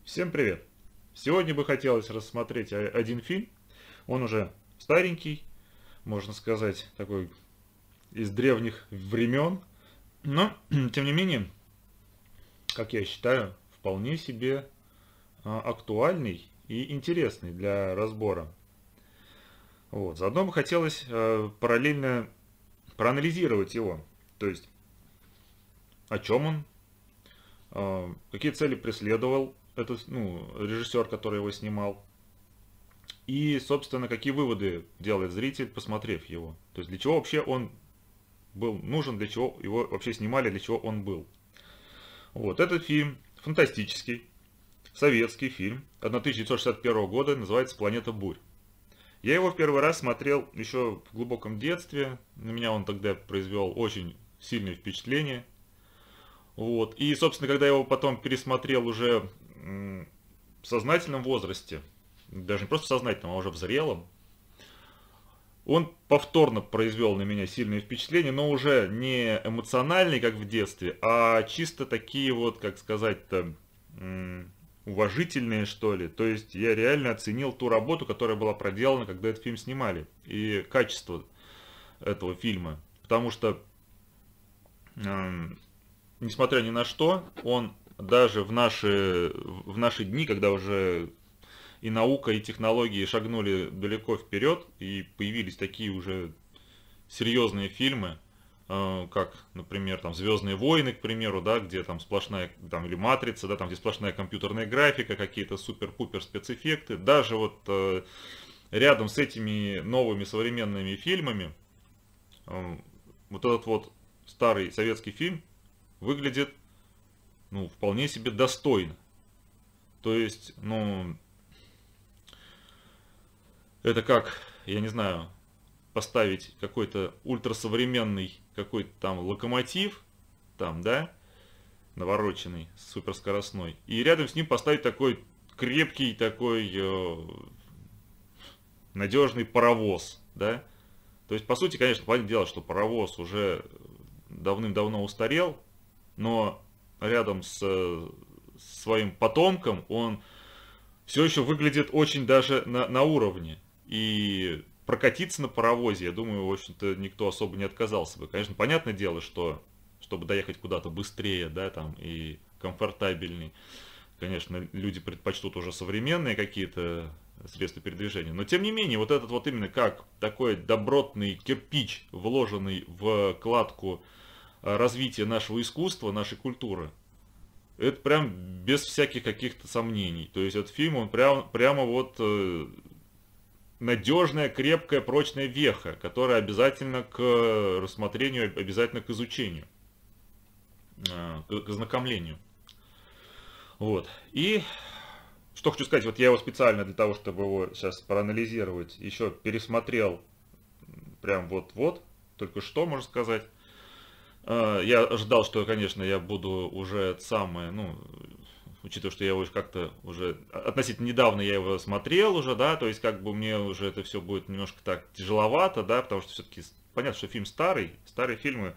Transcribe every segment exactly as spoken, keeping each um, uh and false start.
Всем привет! Сегодня бы хотелось рассмотреть о- один фильм. Он уже старенький, можно сказать, такой из древних времен. Но, тем не менее, как я считаю, вполне себе а, актуальный и интересный для разбора. Вот. Заодно бы хотелось э, параллельно проанализировать его. То есть, о чем он, э, какие цели преследовал этот ну, режиссер, который его снимал. И, собственно, какие выводы делает зритель, посмотрев его. То есть, для чего вообще он был нужен, для чего его вообще снимали, для чего он был. Вот, этот фильм фантастический, советский фильм тысяча девятьсот шестьдесят первого года, называется «Планета бурь». Я его в первый раз смотрел еще в глубоком детстве. На меня он тогда произвел очень сильное впечатление. Вот. И, собственно, когда я его потом пересмотрел уже в сознательном возрасте, даже не просто в сознательном, а уже в зрелом, он повторно произвел на меня сильное впечатление, но уже не эмоциональный, как в детстве, а чисто такие вот, как сказать-то, уважительные, что ли. То есть я реально оценил ту работу, которая была проделана, когда этот фильм снимали, и качество этого фильма. Потому что, несмотря ни на что, он даже в наши, в наши дни, когда уже и наука, и технологии шагнули далеко вперед, и появились такие уже серьезные фильмы, как, например, там «Звездные войны», к примеру, да, где там сплошная, там, или «Матрица», да, там, где сплошная компьютерная графика, какие-то супер-пупер спецэффекты. Даже вот э, рядом с этими новыми современными фильмами э, вот этот вот старый советский фильм выглядит, ну, вполне себе достойно. То есть, ну, это как, я не знаю, поставить какой-то ультрасовременный какой-то там локомотив, там, да, навороченный, суперскоростной, и рядом с ним поставить такой крепкий, такой э, надежный паровоз, да. То есть, по сути, конечно, понятное дело, что паровоз уже давным-давно устарел, но рядом с э, своим потомком он все еще выглядит очень даже на, на уровне. И прокатиться на паровозе, я думаю, в общем-то, никто особо не отказался бы. Конечно, понятное дело, что чтобы доехать куда-то быстрее, да, там, и комфортабельней, конечно, люди предпочтут уже современные какие-то средства передвижения. Но, тем не менее, вот этот вот именно как такой добротный кирпич, вложенный в кладку развития нашего искусства, нашей культуры, это прям без всяких каких-то сомнений. То есть этот фильм, он прям, прямо вот э, надежная, крепкая, прочная веха, которая обязательно к рассмотрению, обязательно к изучению, э, к, к ознакомлению. Вот. И что хочу сказать, вот я его специально для того, чтобы его сейчас проанализировать, еще пересмотрел прям вот-вот, только что, можно сказать. Я ожидал, что, конечно, я буду уже самое, ну, учитывая, что я его как-то уже относительно недавно я его смотрел уже, да, то есть как бы мне уже это все будет немножко так тяжеловато, да, потому что все-таки понятно, что фильм старый, старые фильмы,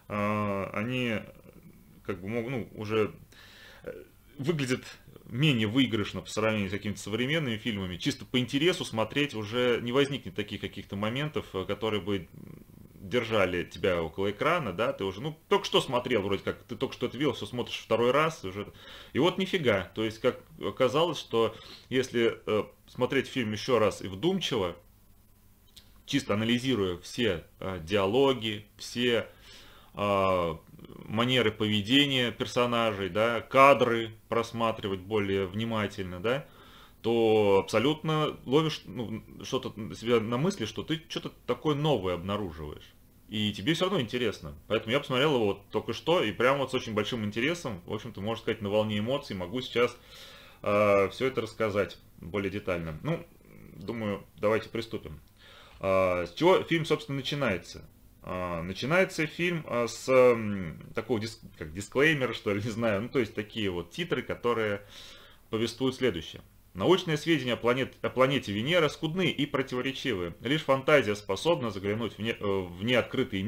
они как бы могут, ну, уже выглядят менее выигрышно по сравнению с какими-то современными фильмами. Чисто по интересу смотреть уже не возникнет таких каких-то моментов, которые бы держали тебя около экрана, да, ты уже, ну, только что смотрел, вроде как, ты только что это видел, все смотришь второй раз уже, и вот нифига, то есть, как оказалось, что если э, смотреть фильм еще раз и вдумчиво, чисто анализируя все э, диалоги, все э, манеры поведения персонажей, да, кадры просматривать более внимательно, да, то абсолютно ловишь ну, что-то себя на мысли, что ты что-то такое новое обнаруживаешь. И тебе все равно интересно. Поэтому я посмотрел его вот только что, и прямо вот с очень большим интересом, в общем-то, можно сказать, на волне эмоций, могу сейчас э, все это рассказать более детально. Ну, думаю, давайте приступим. Э, с чего фильм, собственно, начинается? Э, начинается фильм э, с э, такого диск, как дисклеймера, что ли, не знаю, ну, то есть такие вот титры, которые повествуют следующее. Научные сведения о, планет, о планете Венера скудны и противоречивы. Лишь фантазия способна заглянуть в, не, в неоткрытый мир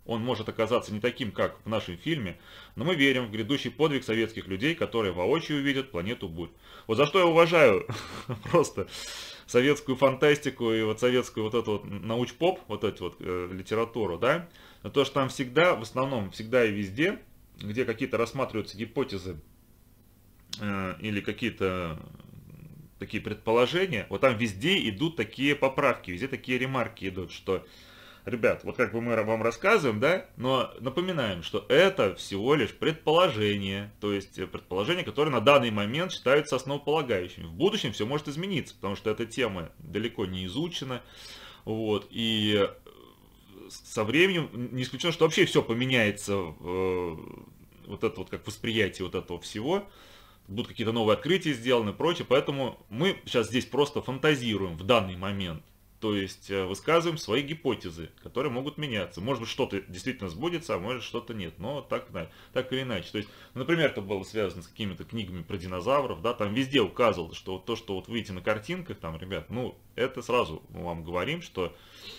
он может оказаться не таким, как в нашем фильме, но мы верим в грядущий подвиг советских людей, которые воочию увидят планету Бурь. Вот за что я уважаю просто советскую фантастику и вот советскую вот эту вот науч-поп, вот эту вот э, литературу, да, но то, что там всегда, в основном, всегда и везде, где какие-то рассматриваются гипотезы э, или какие-то такие предположения, вот там везде идут такие поправки, везде такие ремарки идут, что, ребят, вот как бы мы вам рассказываем, да, но напоминаем, что это всего лишь предположение, то есть предположение, которое на данный момент считается основополагающим. В будущем все может измениться, потому что эта тема далеко не изучена, вот, и со временем не исключено, что вообще все поменяется, э, вот это вот как восприятие вот этого всего, будут какие-то новые открытия сделаны и прочее, поэтому мы сейчас здесь просто фантазируем в данный момент, то есть высказываем свои гипотезы, которые могут меняться. Может быть, что-то действительно сбудется, а может, что-то нет, но так, да, так или иначе. То есть, например, это было связано с какими-то книгами про динозавров, да, там везде указывалось, что вот то, что вот видите на картинках, там, ребят, ну, это сразу мы вам говорим, что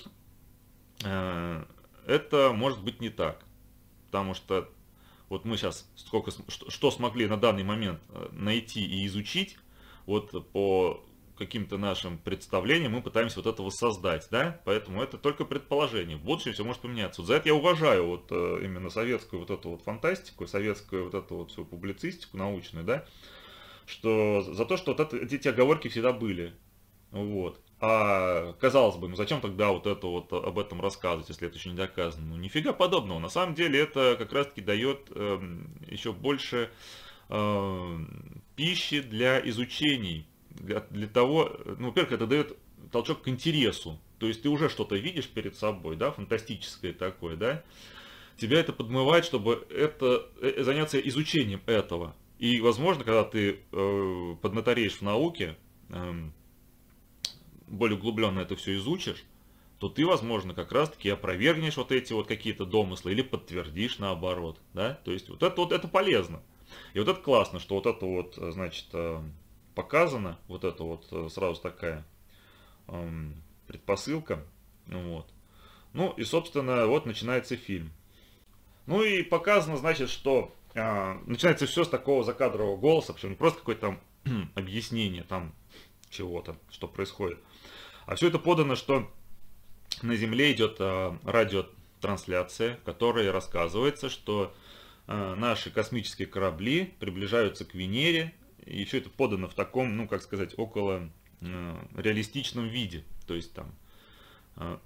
э, это может быть не так, потому что вот мы сейчас сколько, что, что смогли на данный момент найти и изучить, вот по каким-то нашим представлениям мы пытаемся вот это воссоздать, да, поэтому это только предположение, в будущем все может поменяться. Вот за это я уважаю вот именно советскую вот эту вот фантастику, советскую вот эту вот всю публицистику научную, да, что за то, что вот это, эти оговорки всегда были, вот. А казалось бы, ну зачем тогда вот это вот об этом рассказывать, если это еще не доказано? Ну нифига подобного. На самом деле это как раз таки дает э, еще больше э, пищи для изучений, для, для того, ну, во-первых, это дает толчок к интересу. То есть ты уже что-то видишь перед собой, да, фантастическое такое, да. Тебя это подмывает, чтобы это, э, заняться изучением этого. И, возможно, когда ты э, поднатореешь в науке, э, более углубленно это все изучишь, то ты, возможно, как раз-таки опровергнешь вот эти вот какие-то домыслы или подтвердишь наоборот, да, то есть вот это вот это полезно. И вот это классно, что вот это вот, значит, показано, вот это вот сразу такая эм, предпосылка, вот. Ну и, собственно, вот начинается фильм. Ну и показано, значит, что э, начинается все с такого закадрового голоса, причем не просто какое-то там объяснение там чего-то, что происходит. А все это подано, что на Земле идет э, радиотрансляция, в которой рассказывается, что э, наши космические корабли приближаются к Венере, и все это подано в таком, ну как сказать, около э, реалистичном виде, то есть там э,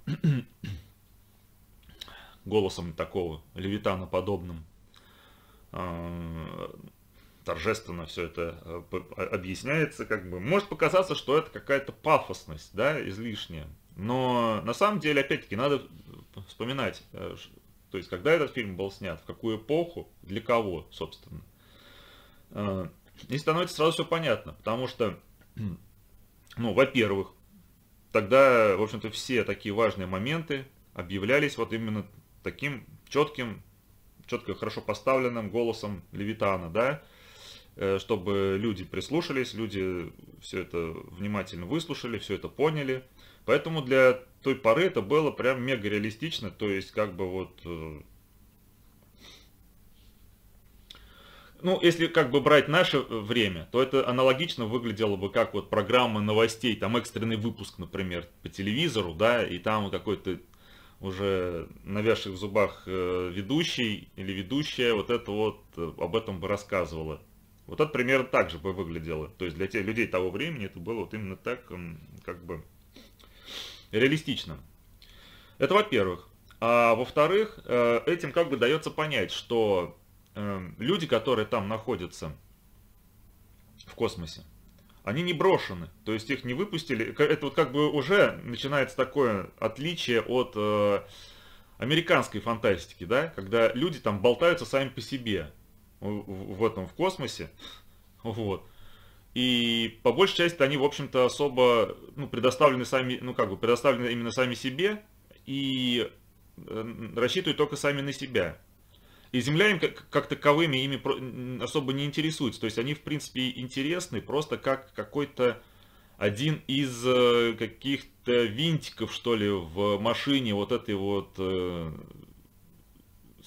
голосом такого левитана подобным. Э, торжественно все это объясняется, как бы. Может показаться, что это какая-то пафосность, да, излишняя. Но на самом деле, опять-таки, надо вспоминать, то есть, когда этот фильм был снят, в какую эпоху, для кого, собственно. И становится сразу все понятно, потому что, ну, во-первых, тогда, в общем-то, все такие важные моменты объявлялись вот именно таким четким, четко, хорошо поставленным голосом левитана, да, чтобы люди прислушались, люди все это внимательно выслушали, все это поняли. Поэтому для той поры это было прям мега реалистично, то есть как бы вот... Ну, если как бы брать наше время, то это аналогично выглядело бы как вот программа новостей, там экстренный выпуск, например, по телевизору, да, и там какой-то уже навязший в зубах ведущий или ведущая вот это вот об этом бы рассказывала. Вот это примерно так же бы выглядело. То есть для тех людей того времени это было вот именно так, как бы, реалистично. Это во-первых. А во-вторых, этим как бы дается понять, что люди, которые там находятся в космосе, они не брошены. То есть их не выпустили. Это вот как бы уже начинается такое отличие от американской фантастики, да, когда люди там болтаются сами по себе. В этом, в космосе, вот, и по большей части они, в общем-то, особо, ну, предоставлены сами, ну, как бы, предоставлены именно сами себе, и рассчитывают только сами на себя, и Земля им как, как таковыми ими особо не интересуется, то есть они, в принципе, интересны просто как какой-то один из каких-то винтиков, что ли, в машине вот этой вот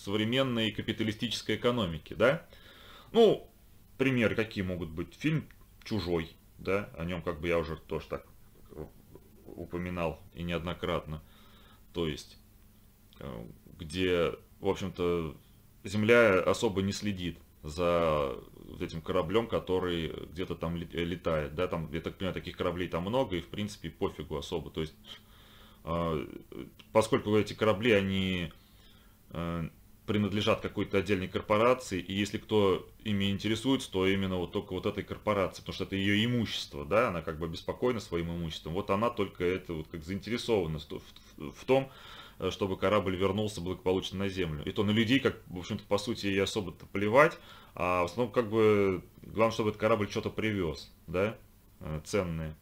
современной капиталистической экономики, да. Ну, примеры какие могут быть? Фильм «Чужой», да, о нем как бы я уже тоже так упоминал и неоднократно. То есть, где, в общем-то, Земля особо не следит за этим кораблем, который где-то там летает, да, там, я так понимаю, таких кораблей там много, и, в принципе, пофигу особо. То есть, поскольку эти корабли, они принадлежат какой-то отдельной корпорации, и если кто ими интересуется, то именно вот только вот этой корпорации, потому что это ее имущество, да, она как бы обеспокоена своим имуществом, вот она только это вот как заинтересована в, в том, чтобы корабль вернулся благополучно на Землю. И то на людей, как, в общем-то, по сути, и особо-то плевать, а в основном, как бы, главное, чтобы этот корабль что-то привез, да, ценное.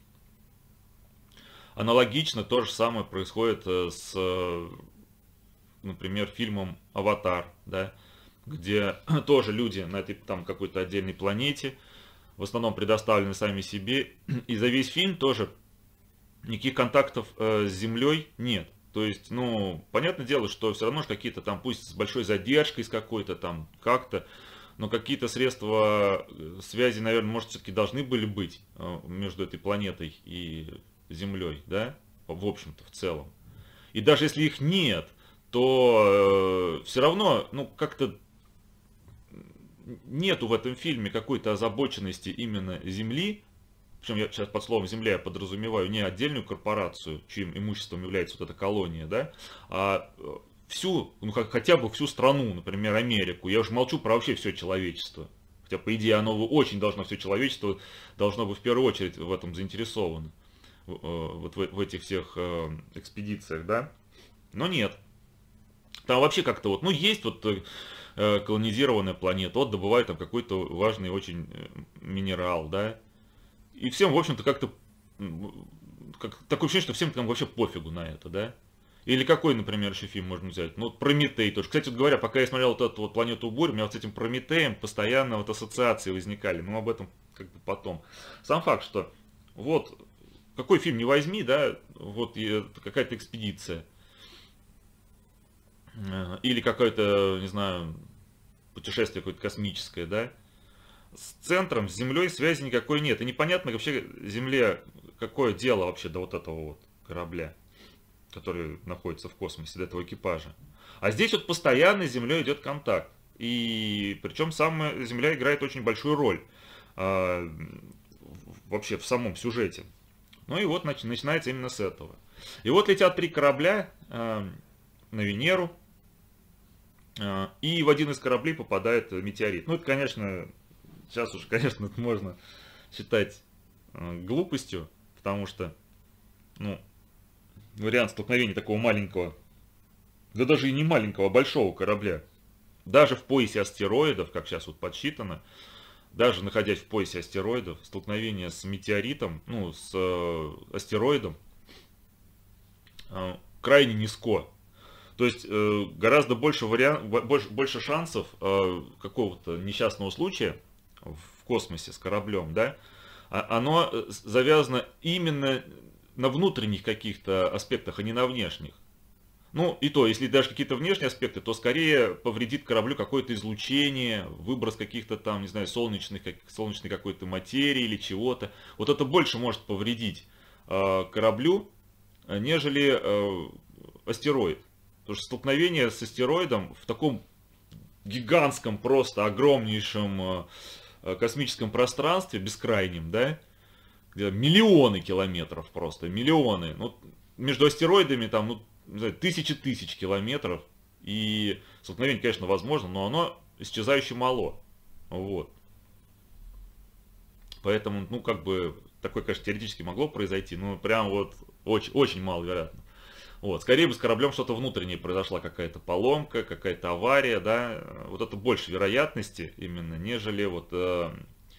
Аналогично то же самое происходит с, например, фильмом «Аватар», да, где тоже люди на этой там какой-то отдельной планете, в основном предоставлены сами себе, и за весь фильм тоже никаких контактов э, с Землей нет. То есть, ну, понятное дело, что все равно какие-то там, пусть с большой задержкой с какой-то там, как-то, но какие-то средства связи, наверное, может, все-таки должны были быть э, между этой планетой и Землей, да, в общем-то, в целом. И даже если их нет, то э, все равно, ну, как-то нету в этом фильме какой-то озабоченности именно Земли. Причем я сейчас под словом «земля» я подразумеваю не отдельную корпорацию, чьим имуществом является вот эта колония, да, а всю, ну, хотя бы всю страну, например, Америку. Я уже молчу про вообще все человечество. Хотя, по идее, оно очень должно, все человечество должно быть в первую очередь в этом заинтересовано. Вот в, в этих всех экспедициях, да. Но нет. Там вообще как-то вот, ну, есть вот колонизированная планета, вот добывают там какой-то важный очень минерал, да. И всем, в общем-то, как-то, как, такое ощущение, что всем там вообще пофигу на это, да. Или какой, например, еще фильм можно взять? Ну, Прометей тоже. Кстати, вот говоря, пока я смотрел вот эту вот «Планету бурь», у меня вот с этим Прометеем постоянно вот ассоциации возникали, но об этом как бы потом. Сам факт, что вот, какой фильм не возьми, да, вот какая-то экспедиция. Или какое-то, не знаю, путешествие какое-то космическое, да. С центром, с Землей связи никакой нет. И непонятно вообще Земле какое дело вообще до вот этого вот корабля, который находится в космосе, до этого экипажа. А здесь вот постоянно с Землей идет контакт. И причем сама Земля играет очень большую роль а, вообще в самом сюжете. Ну и вот нач, начинается именно с этого. И вот летят три корабля а, на Венеру. А, и в один из кораблей попадает метеорит. Ну это, конечно... Сейчас уже, конечно, это можно считать э, глупостью, потому что, ну, вариант столкновения такого маленького, да даже и не маленького, а большого корабля, даже в поясе астероидов, как сейчас вот подсчитано, даже находясь в поясе астероидов, столкновение с метеоритом, ну, с э, астероидом, э, крайне низко. То есть э, гораздо больше, вариан... больше, больше шансов э, какого-то несчастного случая в космосе с кораблем, да, оно завязано именно на внутренних каких-то аспектах, а не на внешних. Ну, и то, если даже какие-то внешние аспекты, то скорее повредит кораблю какое-то излучение, выброс каких-то там, не знаю, солнечных, как, солнечной какой-то материи или чего-то. Вот это больше может повредить э, кораблю, нежели э, астероид. Потому что столкновение с астероидом в таком гигантском, просто огромнейшем э, космическом пространстве, бескрайнем, да, где миллионы километров просто, миллионы. Ну, между астероидами там, ну, не знаю, тысячи тысяч километров. И столкновение, конечно, возможно, но оно исчезающе мало. Вот. Поэтому, ну, как бы, такое, конечно, теоретически могло произойти, но прям вот очень, очень маловероятно. Вот. Скорее бы с кораблем что-то внутреннее произошла, какая-то поломка, какая-то авария, да, вот это больше вероятности именно, нежели вот э,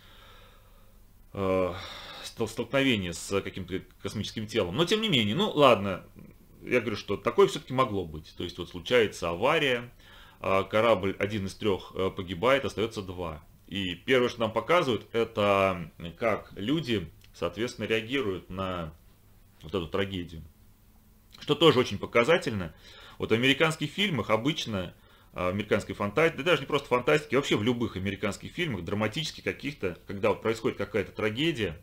э, столкновение с каким-то космическим телом. Но тем не менее, ну ладно, я говорю, что такое все-таки могло быть. То есть вот случается авария, э, корабль один из трех э, погибает, остается два. И первое, что нам показывают, это как люди, соответственно, реагируют на вот эту трагедию. Что тоже очень показательно. Вот в американских фильмах обычно американской фантастики, да даже не просто фантастики, вообще в любых американских фильмах, драматических каких-то, когда вот происходит какая-то трагедия,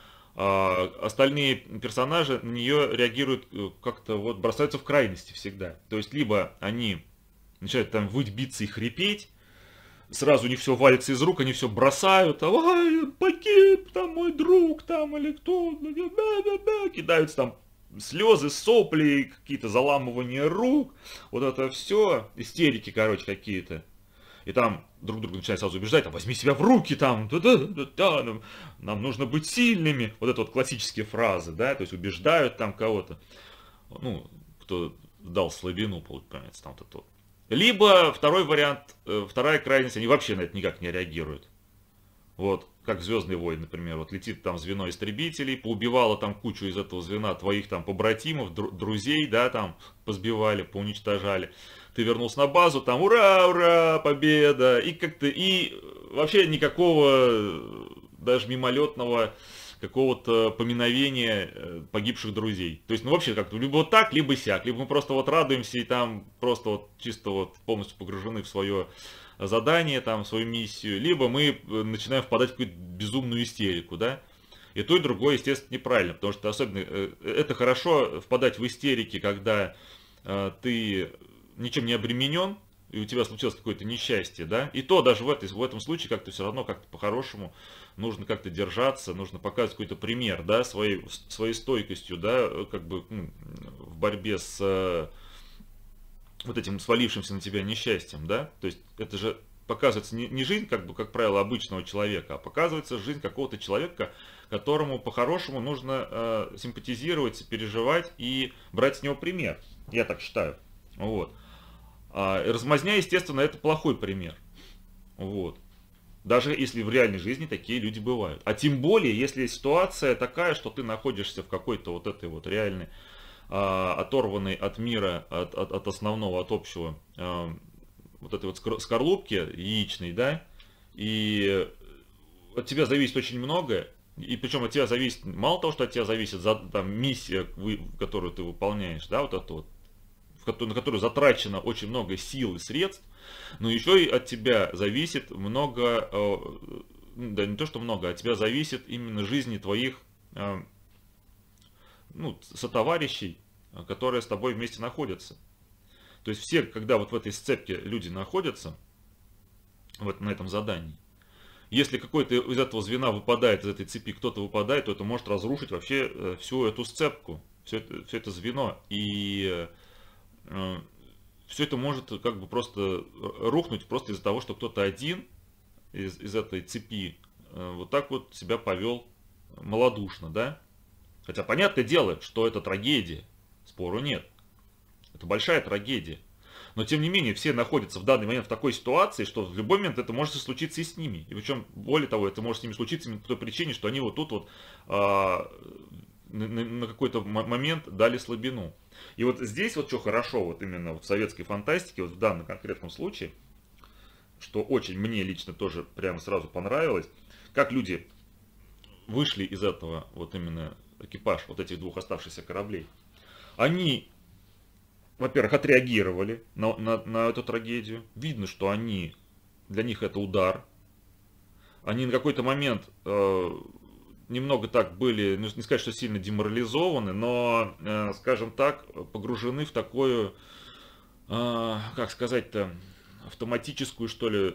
а остальные персонажи на нее реагируют как-то вот бросаются в крайности всегда. То есть либо они начинают там выть, биться и хрипеть, сразу у них все валится из рук, они все бросают, а, ай, он погиб, там мой друг, там или кто, кидаются там слезы, сопли, какие-то заламывания рук, вот это все, истерики, короче, какие-то. И там друг друга начинают сразу убеждать, там, возьми себя в руки, там, да, да, да, да, нам, нам нужно быть сильными. Вот это вот классические фразы, да, то есть убеждают там кого-то, ну, кто дал слабину, получается, там вот это вот. Либо второй вариант, вторая крайность, они вообще на это никак не реагируют. Вот, как «Звездные войны», например, вот летит там звено истребителей, поубивало там кучу из этого звена твоих там побратимов, дру друзей, да, там позбивали, поуничтожали. Ты вернулся на базу, там ура, ура, победа, и как-то, и вообще никакого даже мимолетного какого-то поминовения погибших друзей. То есть, ну вообще как-то либо вот так, либо сяк, либо мы просто вот радуемся и там просто вот чисто вот полностью погружены в свое задание, там, в свою миссию, либо мы начинаем впадать в какую-то безумную истерику, да. И то, и другое, естественно, неправильно, потому что особенно это хорошо впадать в истерики, когда э, ты ничем не обременен, и у тебя случилось какое-то несчастье, да, и то даже в, этой, в этом случае как-то все равно как-то по-хорошему нужно как-то держаться, нужно показывать какой-то пример, да, своей, своей стойкостью, да, как бы ну, в борьбе с э, вот этим свалившимся на тебя несчастьем, да, то есть это же показывается не, не жизнь, как бы, как правило, обычного человека, а показывается жизнь какого-то человека, которому по-хорошему нужно э, симпатизировать, переживать и брать с него пример, я так считаю, вот. А размазня, естественно, это плохой пример. Вот. Даже если в реальной жизни такие люди бывают. А тем более, если ситуация такая, что ты находишься в какой-то вот этой вот реальной, а, оторванной от мира, от, от, от основного, от общего, а, вот этой вот скорлупки яичной, да, и от тебя зависит очень многое. И причем от тебя зависит, мало того, что от тебя зависит там, миссия, которую ты выполняешь, да, вот это вот, на которую затрачено очень много сил и средств, но еще и от тебя зависит много, да не то что много, от тебя зависит именно жизни твоих ну, сотоварищей, которые с тобой вместе находятся. То есть все, когда вот в этой сцепке люди находятся, вот на этом задании, если какой-то из этого звена выпадает, из этой цепи кто-то выпадает, то это может разрушить вообще всю эту сцепку, все это, все это звено. И все это может как бы просто рухнуть просто из-за того, что кто-то один из, из этой цепи вот так вот себя повел малодушно, да? Хотя понятное дело, что это трагедия, спору нет. Это большая трагедия. Но тем не менее все находятся в данный момент в такой ситуации, что в любой момент это может случиться и с ними. И причем, более того, это может с ними случиться именно по той причине, что они вот тут вот а, на, на какой-то момент дали слабину. И вот здесь вот что хорошо, вот именно в советской фантастике, вот в данном конкретном случае, что очень мне лично тоже прямо сразу понравилось, как люди вышли из этого, вот именно экипаж вот этих двух оставшихся кораблей. Они, во-первых, отреагировали на, на, на эту трагедию. Видно, что они, для них это удар. Они на какой-то момент э, немного так были, не сказать, что сильно деморализованы, но, э, скажем так, погружены в такую, э, как сказать-то, автоматическую, что ли,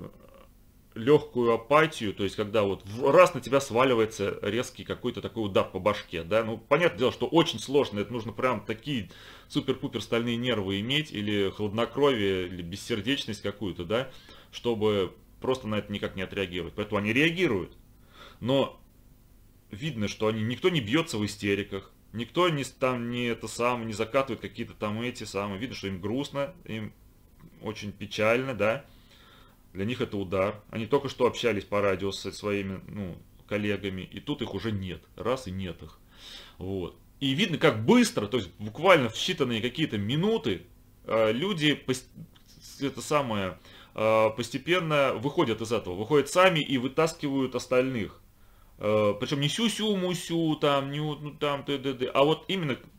легкую апатию, то есть когда вот раз на тебя сваливается резкий какой-то такой удар по башке, да, ну понятное дело, что очень сложно, это нужно прям такие супер-пупер стальные нервы иметь, или хладнокровие, или бессердечность какую-то, да, чтобы просто на это никак не отреагировать, поэтому они реагируют, но видно, что они, никто не бьется в истериках, никто не, там, не, это сам, не закатывает какие-то там эти самые, видно, что им грустно, им очень печально, да. Для них это удар. Они только что общались по радио со своими ну, коллегами, и тут их уже нет. Раз и нет их. Вот. И видно, как быстро, то есть буквально в считанные какие-то минуты, люди это самое, постепенно выходят из этого. Выходят сами и вытаскивают остальных. Причем не сю-сю-мусю, там, не, ну, там, т.д.д. А вот именно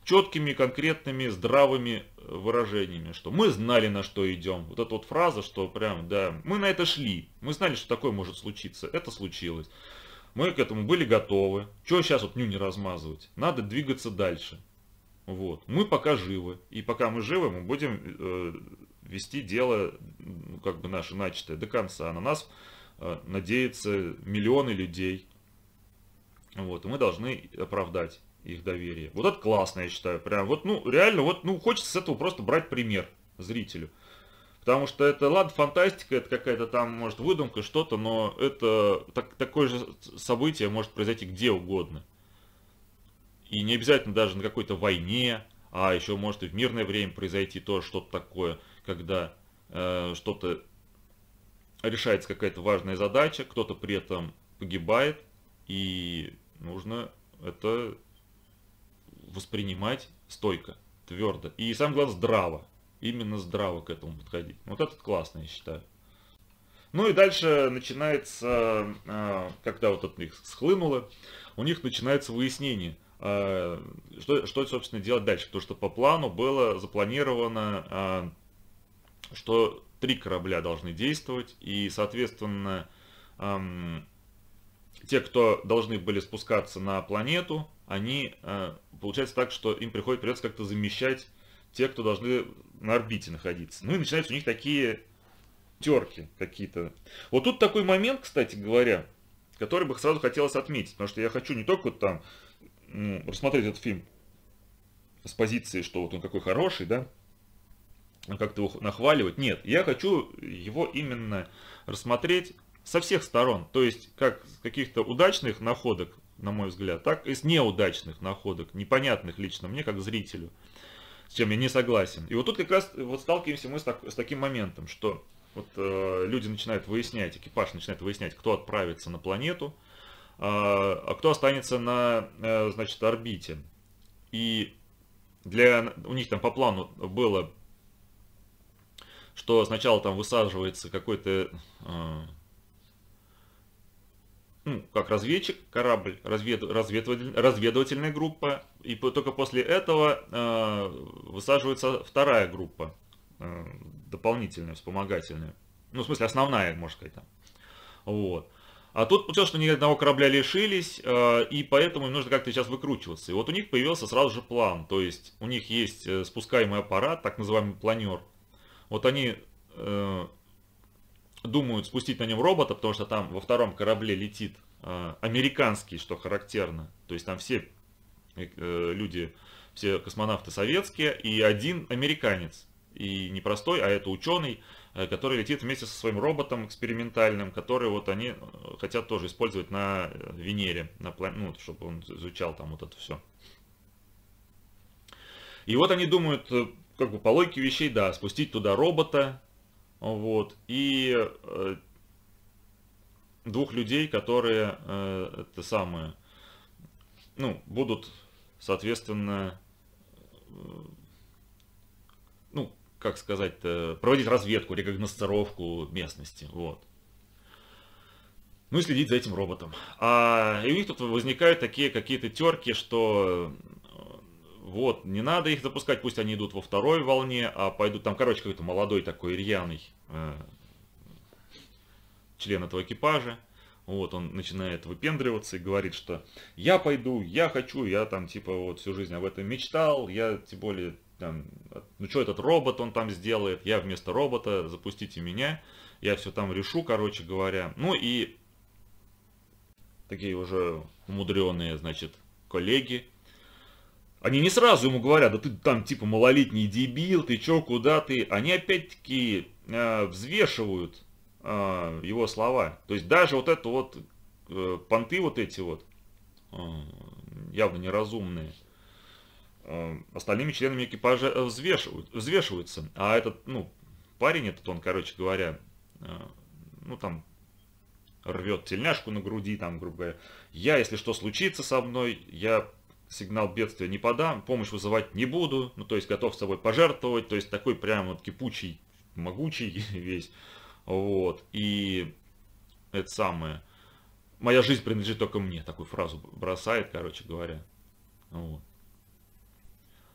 четкими, конкретными, здравыми выражениями, что мы знали, на что идем. Вот эта вот фраза, что прям, да, мы на это шли, мы знали, что такое может случиться, это случилось. Мы к этому были готовы. Чего сейчас вот ню не размазывать? Надо двигаться дальше. Вот. Мы пока живы. И пока мы живы, мы будем э, вести дело, ну, как бы наше начатое, до конца. На нас э, надеются миллионы людей. Вот. И мы должны оправдать их доверие. Вот это классно, я считаю. Прям вот, ну, реально, вот, ну, хочется с этого просто брать пример зрителю. Потому что это, ладно, фантастика, это какая-то там, может, выдумка, что-то, но это так, такое же событие может произойти где угодно. И не обязательно даже на какой-то войне, а еще может и в мирное время произойти тоже что-то такое, когда э, что-то решается какая-то важная задача, кто-то при этом погибает, и нужно это воспринимать стойко, твердо. И самое главное, здраво. Именно здраво к этому подходить. Вот это классно, я считаю. Ну и дальше начинается, когда вот это их схлынуло, у них начинается выяснение, что, что собственно, делать дальше. Потому что по плану было запланировано, что три корабля должны действовать. И, соответственно, те, кто должны были спускаться на планету, они, получается так, что им приходится, придется как-то замещать те, кто должны на орбите находиться. Ну и начинаются у них такие терки какие-то. Вот тут такой момент, кстати говоря, который бы сразу хотелось отметить. Потому что я хочу не только вот там ну, рассмотреть этот фильм с позиции, что вот он какой хороший, да, как-то его нахваливать. Нет, я хочу его именно рассмотреть со всех сторон. То есть, как с каких-то удачных находок, на мой взгляд, так и с неудачных находок, непонятных лично мне, как зрителю. С чем я не согласен. И вот тут как раз вот сталкиваемся мы с, так, с таким моментом, что вот, э, люди начинают выяснять, экипаж начинает выяснять, кто отправится на планету, э, а кто останется на э, значит, орбите. И для, у них там по плану было, что сначала там высаживается какой-то, э, ну, как разведчик, корабль, развед, разведыватель, разведывательная группа, и по, только после этого э, высаживается вторая группа, э, дополнительная, вспомогательная. Ну, в смысле, основная, можно сказать, там. Вот. А тут получилось, что ни одного корабля лишились, э, и поэтому им нужно как-то сейчас выкручиваться. И вот у них появился сразу же план, то есть у них есть спускаемый аппарат, так называемый планер. Вот они... Э, думают спустить на нем робота, потому что там во втором корабле летит э, американский, что характерно. То есть там все э, люди, все космонавты советские, и один американец. И не простой, а это ученый, э, который летит вместе со своим роботом экспериментальным, который вот они хотят тоже использовать на Венере, на, ну, чтобы он изучал там вот это все. И вот они думают, как бы по логике вещей, да, спустить туда робота, вот, и э, двух людей, которые э, это самое, ну, будут, соответственно, э, ну, как сказать, проводить разведку, рекогносцировку местности, вот. Ну и следить за этим роботом. А и у них тут возникают такие какие-то терки, что вот, не надо их запускать, пусть они идут во второй волне, а пойдут, там, короче, какой-то молодой такой рьяный э, член этого экипажа. Вот, он начинает выпендриваться и говорит, что я пойду, я хочу, я там, типа, вот всю жизнь об этом мечтал, я, тем более, там, ну что этот робот он там сделает, я вместо робота, запустите меня, я все там решу, короче говоря. Ну и такие уже умудренные, значит, коллеги, они не сразу ему говорят, да ты там типа малолетний дебил, ты чё, куда ты? Они опять-таки э, взвешивают э, его слова. То есть даже вот это вот, э, понты вот эти вот, э, явно неразумные, э, остальными членами экипажа взвешивают, взвешиваются. А этот, ну, парень этот, он, короче говоря, э, ну там, рвет тельняшку на груди, там, грубо говоря, я, если что случится со мной, я... сигнал бедствия не подам, помощь вызывать не буду, ну то есть готов с собой пожертвовать, то есть такой прям вот кипучий, могучий весь, вот, и это самое, моя жизнь принадлежит только мне, такую фразу бросает, короче говоря, вот.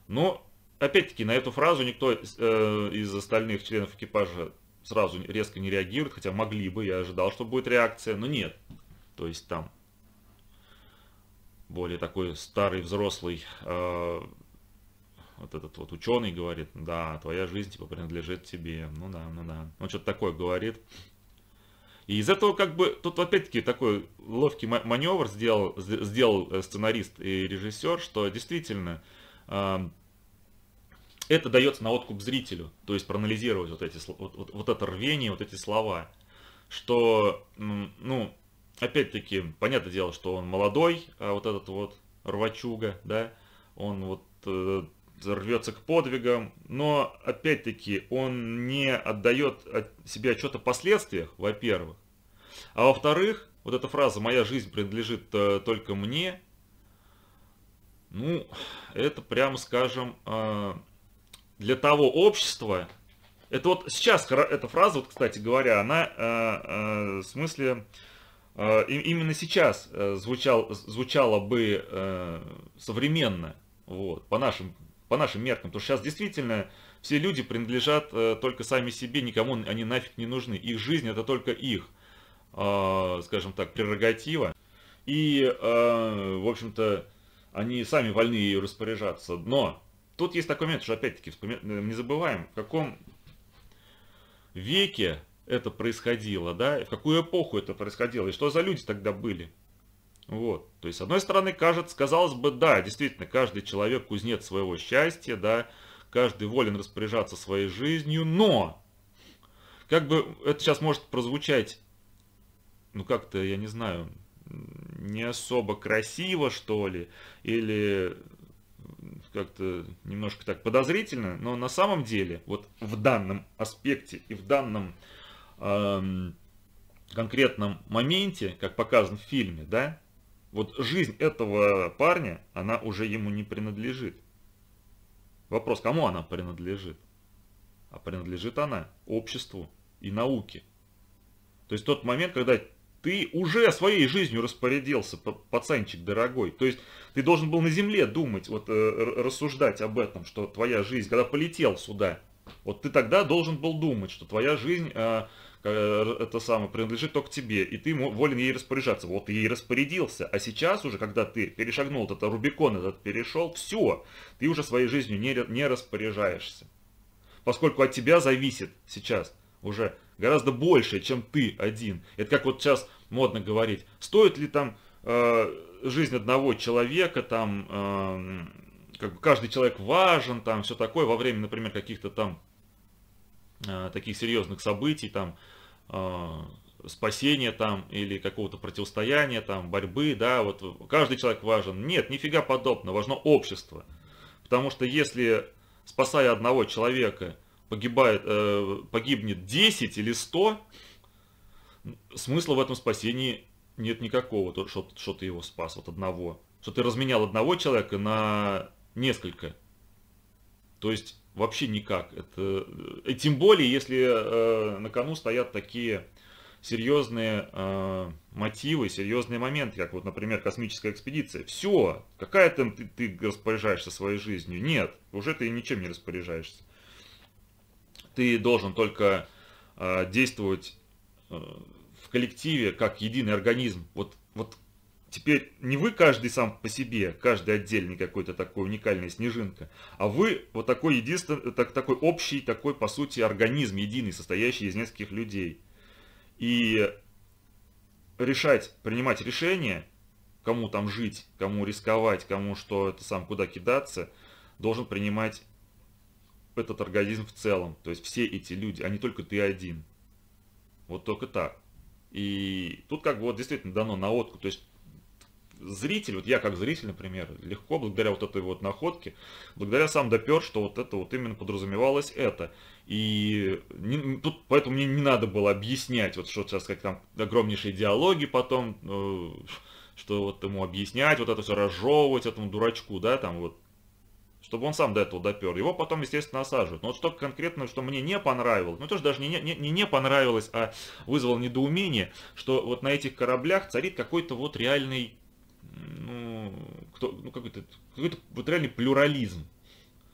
Но, опять-таки, на эту фразу никто э, из остальных членов экипажа сразу резко не реагирует, хотя могли бы, я ожидал, что будет реакция, но нет. То есть там более такой старый, взрослый, э, вот этот вот ученый говорит, да, твоя жизнь типа принадлежит тебе, ну да, ну да. Он что-то такое говорит. И из этого как бы, тут опять-таки такой ловкий маневр сделал, сделал сценарист и режиссер, что действительно э, это дается на откуп зрителю, то есть проанализировать вот, эти, вот, вот, вот это рвение, вот эти слова, что, ну, опять-таки, понятное дело, что он молодой, а вот этот вот рвачуга, да, он вот э, рвется к подвигам, но, опять-таки, он не отдает себе отчет о последствиях, во-первых, а во-вторых, вот эта фраза «моя жизнь принадлежит э, только мне», ну, это, прямо скажем, э, для того общества, это вот сейчас, эта фраза, вот, кстати говоря, она э, э, в смысле, э, именно сейчас э, звучал, звучала бы э, современно, вот, по нашим, по нашим меркам, потому что сейчас действительно все люди принадлежат э, только сами себе, никому они нафиг не нужны, их жизнь это только их, э, скажем так, прерогатива, и, э, в общем-то, они сами вольны ею распоряжаться, но тут есть такой момент, что опять-таки не забываем, в каком веке это происходило, да, в какую эпоху это происходило, и что за люди тогда были. Вот, то есть, с одной стороны, кажется, казалось бы, да, действительно, каждый человек кузнец своего счастья, да, каждый волен распоряжаться своей жизнью, но, как бы это сейчас может прозвучать, ну, как-то, я не знаю, не особо красиво, что ли, или как-то немножко так подозрительно, но на самом деле, вот в данном аспекте и в данном эм, конкретном моменте, как показано в фильме, да, вот жизнь этого парня, она уже ему не принадлежит. Вопрос, кому она принадлежит? А принадлежит она обществу и науке. То есть тот момент, когда ты уже своей жизнью распорядился, пацанчик дорогой. То есть ты должен был на земле думать, вот рассуждать об этом, что твоя жизнь, когда полетел сюда, вот ты тогда должен был думать, что твоя жизнь, это самое, принадлежит только тебе, и ты волен ей распоряжаться. Вот ты ей распорядился, а сейчас уже, когда ты перешагнул этот Рубикон, этот перешел, все, ты уже своей жизнью не, не распоряжаешься. Поскольку от тебя зависит сейчас уже гораздо больше, чем ты один. Это как вот сейчас модно говорить, стоит ли там э, жизнь одного человека, там, э, как бы каждый человек важен, там, все такое, во время, например, каких-то там э, таких серьезных событий, там, э, спасения там, или какого-то противостояния, там, борьбы, да, вот каждый человек важен. Нет, нифига подобного, важно общество. Потому что если, спасая одного человека, погибает, э, погибнет десять или сто, смысла в этом спасении нет никакого, то, что, что ты его спас от одного. Что ты разменял одного человека на несколько. То есть вообще никак. Это, и тем более, если э, на кону стоят такие серьезные э, мотивы, серьезные моменты, как вот, например, космическая экспедиция. Все, какая там ты, ты распоряжаешься своей жизнью? Нет, уже ты ничем не распоряжаешься. Ты должен только э, действовать э, в коллективе, как единый организм. Вот, вот теперь не вы каждый сам по себе, каждый отдельный какой-то такой уникальная снежинка, а вы вот такой единственный, так, такой общий, такой по сути организм единый, состоящий из нескольких людей. И решать, принимать решения, кому там жить, кому рисковать, кому что это сам, куда кидаться, должен принимать этот организм в целом. То есть все эти люди, а не только ты один. Вот только так. И тут как бы вот действительно дано на откуп. То есть зритель, вот я как зритель, например, легко, благодаря вот этой вот находке, благодаря сам допер, что вот это вот именно подразумевалось это. И не, тут поэтому мне не надо было объяснять, вот что сейчас как там огромнейшие диалоги потом, э, что вот ему объяснять, вот это все разжевывать этому дурачку, да, там вот. Чтобы он сам до этого допер. Его потом, естественно, осаживают. Но вот что конкретно, что мне не понравилось, ну тоже даже не, не, не, не понравилось, а вызвало недоумение, что вот на этих кораблях царит какой-то вот реальный, ну, кто, ну какой-то, какой-то вот реальный плюрализм.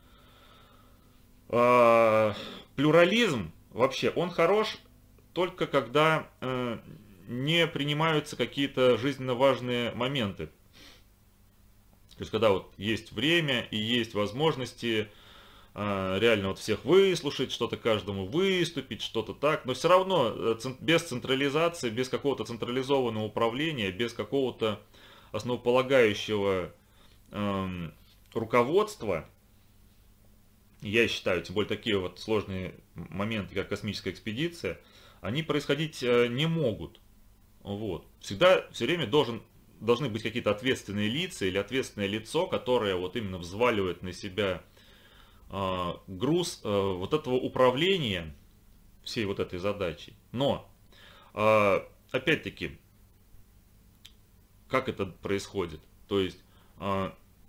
А, плюрализм вообще, он хорош только когда э, не принимаются какие-то жизненно важные моменты. То есть, когда вот есть время и есть возможности э, реально вот всех выслушать, что-то каждому выступить, что-то так. Но все равно э, цен- без централизации, без какого-то централизованного управления, без какого-то основополагающего эм, руководства, я считаю, тем более такие вот сложные моменты, как космическая экспедиция, они происходить э, не могут. Вот. Всегда, все время должен, должны быть какие-то ответственные лица или ответственное лицо, которое вот именно взваливает на себя э, груз э, вот этого управления всей вот этой задачей. Но, э, опять-таки, как это происходит? То есть, э,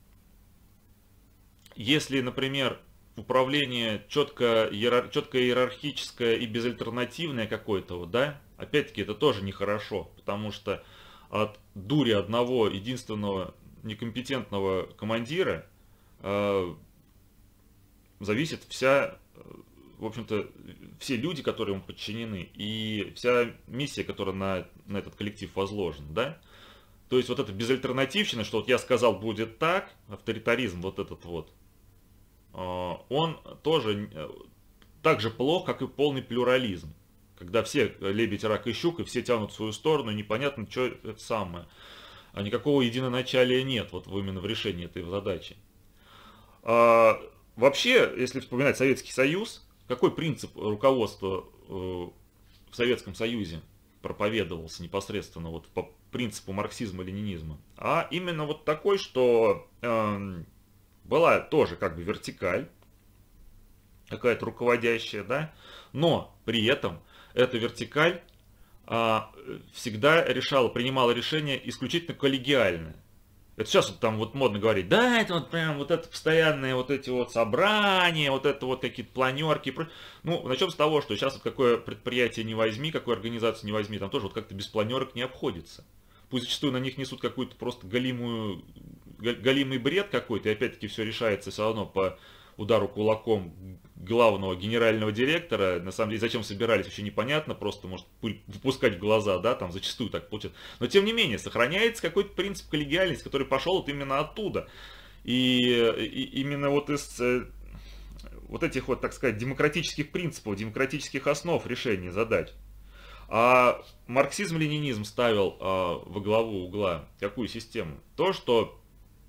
если, например, управление четко, иерар, четко иерархическое и безальтернативное какое-то, вот, да, опять-таки это тоже нехорошо, потому что от дури одного единственного некомпетентного командира э, зависит вся, э, в общем-то, все люди, которые ему подчинены, и вся миссия, которая на, на этот коллектив возложена, да. То есть вот эта безальтернативщина, что вот я сказал будет так, авторитаризм вот этот вот, он тоже так же плох, как и полный плюрализм. Когда все лебедь, рак и щук, и все тянут в свою сторону, непонятно, что это самое. А никакого единоначалия нет вот именно в решении этой задачи. А, вообще, если вспоминать Советский Союз, какой принцип руководства э, в Советском Союзе проповедовался непосредственно вот по принципу марксизма-ленинизма? А именно вот такой, что э, была тоже как бы вертикаль, какая-то руководящая, да, но при этом эта вертикаль а, всегда решала, принимала решения исключительно коллегиальные. Это сейчас вот там вот модно говорить, да, это вот прям вот это постоянные вот эти вот собрания, вот это вот какие-то планерки. Ну, начнем с того, что сейчас вот какое предприятие не возьми, какую организацию не возьми, там тоже вот как-то без планерок не обходится. Пусть зачастую на них несут какую-то просто галимую, галимый бред какой-то, и опять-таки все решается все равно по удару кулаком главного генерального директора. На самом деле, зачем собирались, вообще непонятно, просто может пыль выпускать в глаза, да, там зачастую так получается. Но тем не менее, сохраняется какой-то принцип коллегиальности, который пошел вот именно оттуда. И, и именно вот из вот этих вот, так сказать, демократических принципов, демократических основ решения задач. А марксизм-ленинизм ставил а, во главу угла какую систему? То, что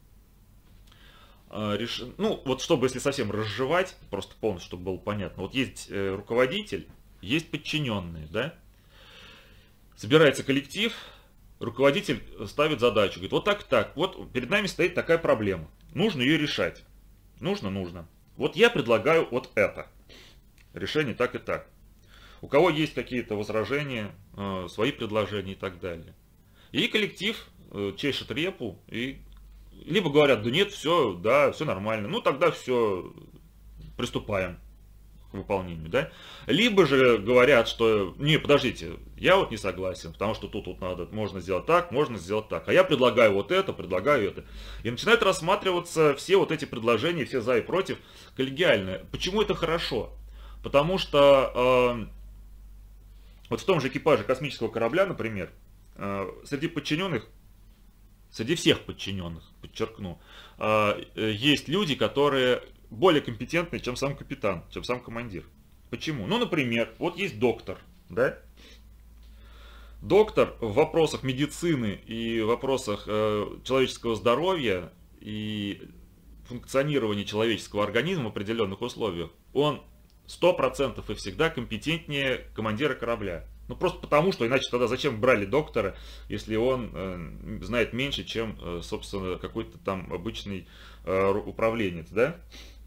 а, реш... ну вот чтобы, если совсем разжевать, просто полностью, чтобы было понятно, вот есть э, руководитель, есть подчиненные, да? Собирается коллектив, руководитель ставит задачу, говорит, вот так так, вот перед нами стоит такая проблема, нужно ее решать, нужно, нужно. Вот я предлагаю вот это, решение так и так. У кого есть какие-то возражения, э, свои предложения и так далее. И коллектив э, чешет репу и либо говорят, да нет, все, да, все нормально, ну тогда все, приступаем к выполнению, да. Либо же говорят, что, не, подождите, я вот не согласен, потому что тут вот надо, можно сделать так, можно сделать так, а я предлагаю вот это, предлагаю это. И начинают рассматриваться все вот эти предложения, все за и против, коллегиально. Почему это хорошо? Потому что э, вот в том же экипаже космического корабля, например, среди подчиненных, среди всех подчиненных, подчеркну, есть люди, которые более компетентны, чем сам капитан, чем сам командир. Почему? Ну, например, вот есть доктор, да? Доктор в вопросах медицины и в вопросах человеческого здоровья и функционирования человеческого организма в определенных условиях, он сто процентов и всегда компетентнее командира корабля. Ну просто потому, что иначе тогда зачем брали доктора, если он э, знает меньше, чем, э, собственно, какой-то там обычный э, управленец, да?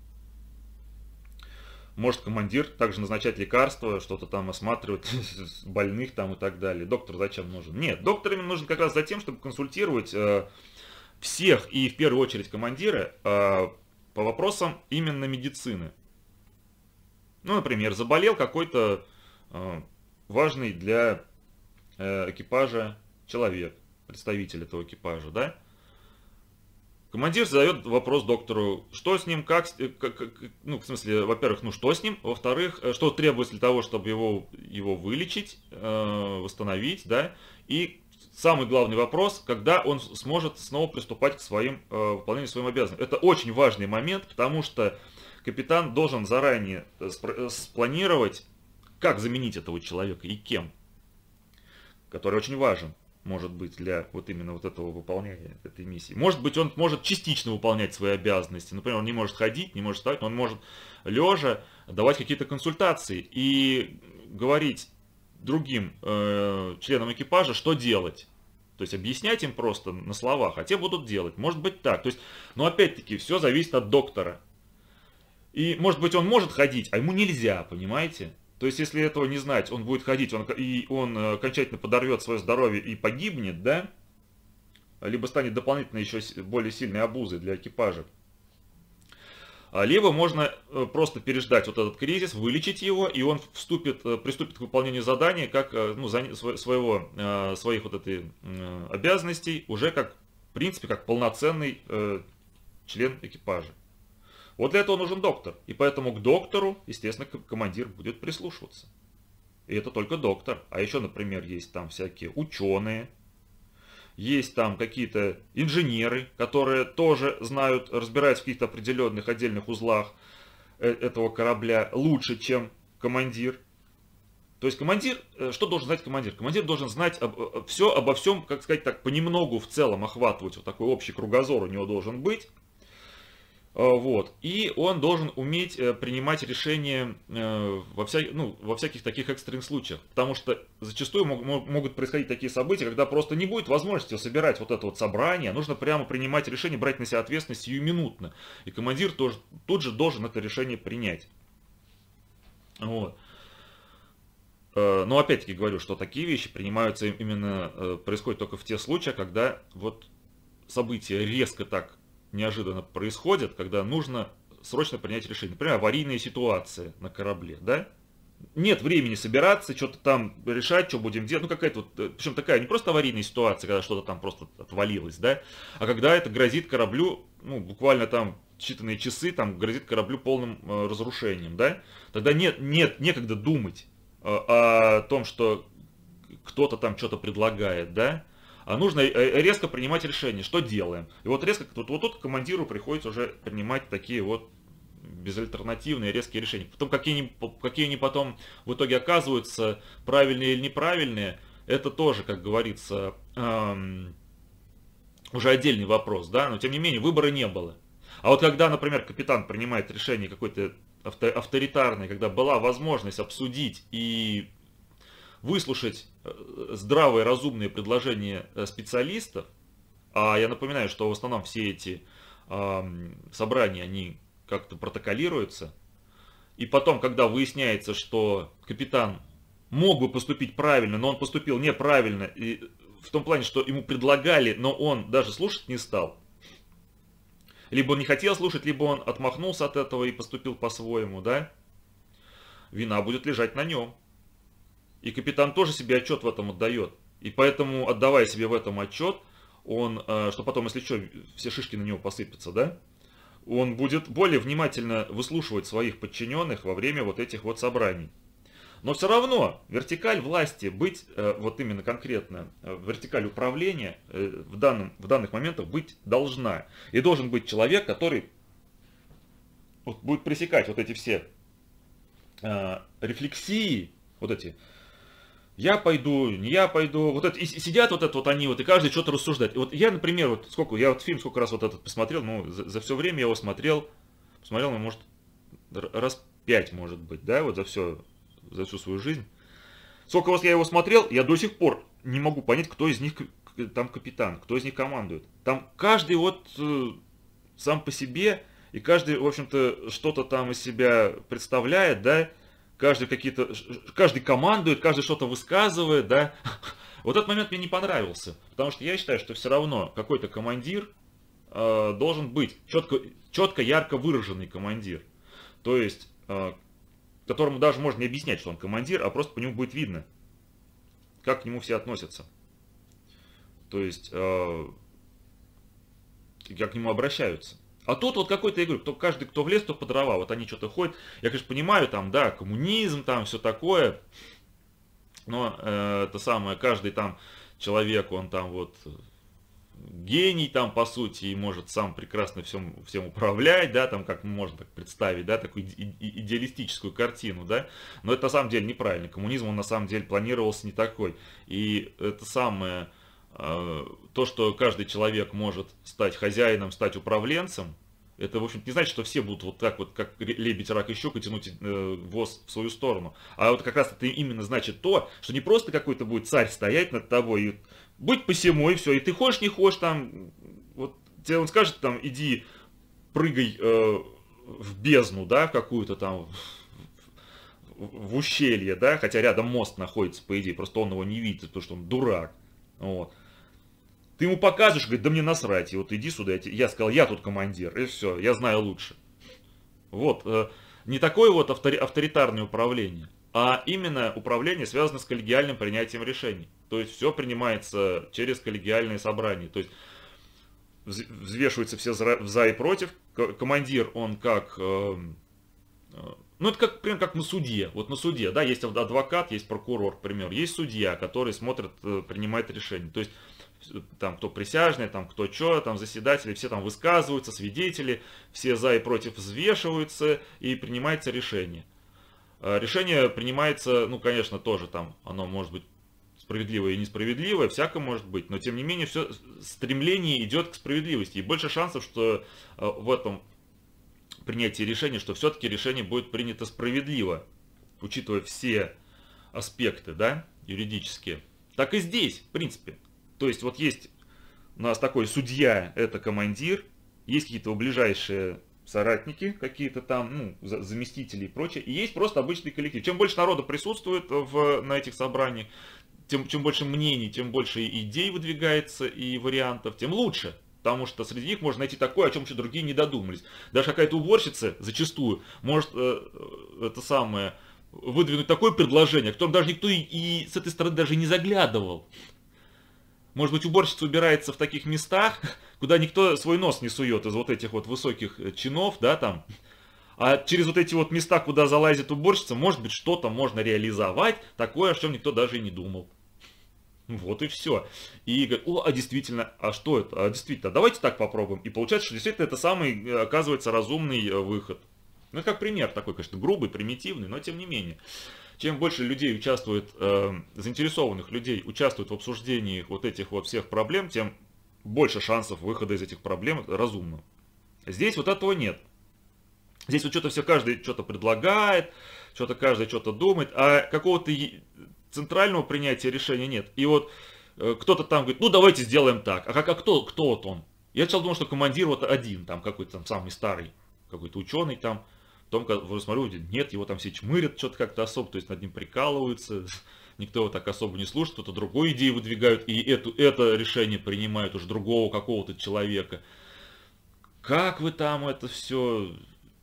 Может командир также назначать лекарства, что-то там осматривать больных там и так далее. Доктор зачем нужен? Нет, доктор именно нужен как раз за тем, чтобы консультировать э, всех и в первую очередь командира э, по вопросам именно медицины. Ну, например, заболел какой-то э, важный для э, экипажа человек, представитель этого экипажа, да? Командир задает вопрос доктору, что с ним, как, как, как ну, в смысле, во-первых, ну, что с ним, во-вторых, что требуется для того, чтобы его, его вылечить, э, восстановить, да, и самый главный вопрос, когда он сможет снова приступать к своим, э, выполнению своим обязанностям. Это очень важный момент, потому что капитан должен заранее спланировать, как заменить этого человека и кем, который очень важен. Может быть, для вот именно вот этого выполнения этой миссии. Может быть, он может частично выполнять свои обязанности. Например, он не может ходить, не может встать, но он может лежа давать какие-то консультации и говорить другим э, членам экипажа, что делать. То есть объяснять им просто на словах, а те будут делать. Может быть так. То есть, но опять-таки, все зависит от доктора. И может быть, он может ходить, а ему нельзя, понимаете? То есть, если этого не знать, он будет ходить, он, и он окончательно подорвет свое здоровье и погибнет, да? Либо станет дополнительно еще более сильной обузой для экипажа. Либо можно просто переждать вот этот кризис, вылечить его, и он вступит, приступит к выполнению задания, как, ну, своего, своих вот этой обязанностей, уже как, в принципе, как полноценный член экипажа. Вот для этого нужен доктор. И поэтому к доктору, естественно, командир будет прислушиваться. И это только доктор. А еще, например, есть там всякие ученые, есть там какие-то инженеры, которые тоже знают, разбираются в каких-то определенных отдельных узлах этого корабля лучше, чем командир. То есть командир, что должен знать командир? Командир должен знать об, все обо всем, как сказать так, понемногу в целом охватывать. Вот такой общий кругозор у него должен быть. Вот. И он должен уметь принимать решения во, вся, ну, во всяких таких экстренных случаях. Потому что зачастую могут происходить такие события, когда просто не будет возможности собирать вот это вот собрание. Нужно прямо принимать решение, брать на себя ответственность сиюминутно. И командир тоже, тут же должен это решение принять. Вот. Но опять-таки говорю, что такие вещи принимаются именно, происходят только в те случаи, когда вот события резко так неожиданно происходят, когда нужно срочно принять решение. Например, аварийная ситуация на корабле, да? Нет времени собираться, что-то там решать, что будем делать. Ну, какая-то вот, причем такая не просто аварийная ситуация, когда что-то там просто отвалилось, да? А когда это грозит кораблю, ну, буквально там считанные часы, там грозит кораблю полным э, разрушением, да? Тогда нет, нет, некогда думать э, о том, что кто-то там что-то предлагает, да? А нужно резко принимать решение, что делаем. И вот резко, вот, вот тут командиру приходится уже принимать такие вот безальтернативные резкие решения. Потом какие они, какие они потом в итоге оказываются, правильные или неправильные, это тоже, как говорится, эм, уже отдельный вопрос, да, но тем не менее выбора не было. А вот когда, например, капитан принимает решение какое-то авторитарное, когда была возможность обсудить и выслушать здравые, разумные предложения специалистов, а я напоминаю, что в основном все эти э, собрания, они как-то протоколируются, и потом, когда выясняется, что капитан мог бы поступить правильно, но он поступил неправильно, и в том плане, что ему предлагали, но он даже слушать не стал, либо он не хотел слушать, либо он отмахнулся от этого и поступил по-своему, да, вина будет лежать на нем. И капитан тоже себе отчет в этом отдает. И поэтому, отдавая себе в этом отчет, он, что потом, если что, все шишки на него посыпятся, да, он будет более внимательно выслушивать своих подчиненных во время вот этих вот собраний. Но все равно вертикаль власти быть, вот именно конкретно, вертикаль управления в, данном, в данных моментах быть должна. И должен быть человек, который вот будет пресекать вот эти все рефлексии, вот эти, я пойду, не я пойду, вот это, и сидят вот это вот они, вот, и каждый что-то рассуждает. И вот я, например, вот сколько, я вот фильм сколько раз вот этот посмотрел, ну, за, за все время я его смотрел, посмотрел, ну, может, раз пять, может быть, да, вот за все, за всю свою жизнь. Сколько раз я его смотрел, я до сих пор не могу понять, кто из них там капитан, кто из них командует. Там каждый вот э, сам по себе, и каждый, в общем-то, что-то там из себя представляет, да, каждый какие-то, каждый командует, каждый что-то высказывает, да. Вот этот момент мне не понравился, потому что я считаю, что все равно какой-то командир э, должен быть четко, четко, ярко выраженный командир. То есть, э, которому даже можно не объяснять, что он командир, а просто по нему будет видно, как к нему все относятся. То есть, э, как к нему обращаются. А тут вот какой-то, я говорю, кто, каждый, кто в лес, кто по дрова, вот они что-то ходят. Я, конечно, понимаю, там, да, коммунизм, там, все такое. Но э, это самое, каждый там человек, он там вот гений там, по сути, и может сам прекрасно всем, всем управлять, да, там, как можно так представить, да, такую иде идеалистическую картину, да. Но это на самом деле неправильно. Коммунизм, он на самом деле планировался не такой. И это самое, э, то, что каждый человек может стать хозяином, стать управленцем, это, в общем, не значит, что все будут вот так вот, как лебедь, рак и щука, тянуть э, воз в свою сторону. А вот как раз это именно значит то, что не просто какой-то будет царь стоять над тобой и быть посему, и все. И ты хочешь, не хочешь, там, вот тебе он скажет, там, иди, прыгай э, в бездну, да, в какую-то там, в, в ущелье, да, хотя рядом мост находится, по идее, просто он его не видит, потому что он дурак, вот. Ты ему показываешь, говорит, да мне насрать, и вот иди сюда, я, я сказал, я тут командир, и все, я знаю лучше. Вот, э, не такое вот автори, авторитарное управление, а именно управление связано с коллегиальным принятием решений. То есть все принимается через коллегиальные собрания, то есть взвешиваются все за и против, командир, он как... Э, ну, это как, например, как на суде. Вот на суде, да, есть адвокат, есть прокурор, к примеру, есть судья, который смотрит, принимает решение. То есть там кто присяжные, там кто что, там заседатели, все там высказываются, свидетели, все за и против взвешиваются и принимается решение. Решение принимается, ну, конечно, тоже там, оно может быть справедливое и несправедливое, всякое может быть, но тем не менее все стремление идет к справедливости. И больше шансов, что в этом принятии решения, что все-таки решение будет принято справедливо, учитывая все аспекты, да, юридические. Так и здесь, в принципе. То есть вот есть у нас такой судья, это командир, есть какие-то ближайшие соратники, какие-то там, ну, заместители и прочее, и есть просто обычный коллектив. Чем больше народу присутствует в, на этих собраниях, тем, чем больше мнений, тем больше идей выдвигается и вариантов, тем лучше. Потому что среди них можно найти такое, о чем еще другие не додумались. Даже какая-то уборщица зачастую может э, это самое, выдвинуть такое предложение, о котором даже никто и, и с этой стороны даже не заглядывал. Может быть, уборщица убирается в таких местах, куда никто свой нос не сует из вот этих вот высоких чинов, да, там. А через вот эти вот места, куда залазит уборщица, может быть, что-то можно реализовать, такое, о чем никто даже и не думал. Вот и все. И говорят, о, а действительно, а что это? А действительно, давайте так попробуем. И получается, что действительно это самый, оказывается, разумный выход. Ну, это как пример такой, конечно, грубый, примитивный, но тем не менее. Чем больше людей участвует, э, заинтересованных людей участвует в обсуждении вот этих вот всех проблем, тем больше шансов выхода из этих проблем разумно. Здесь вот этого нет. Здесь вот что-то все, каждый что-то предлагает, что-то каждый что-то думает, а какого-то центрального принятия решения нет. И вот э, кто-то там говорит, ну давайте сделаем так. А, как, а кто, кто вот он? Я сначала думал, что командир вот один, там какой-то там самый старый, какой-то ученый там. Потом, когда смотрю, нет, его там все чмырят, что-то как-то особо, то есть над ним прикалываются, никто его так особо не слушает, кто-то другую идею выдвигают, и эту, это решение принимают уже другого какого-то человека. Как вы там это все...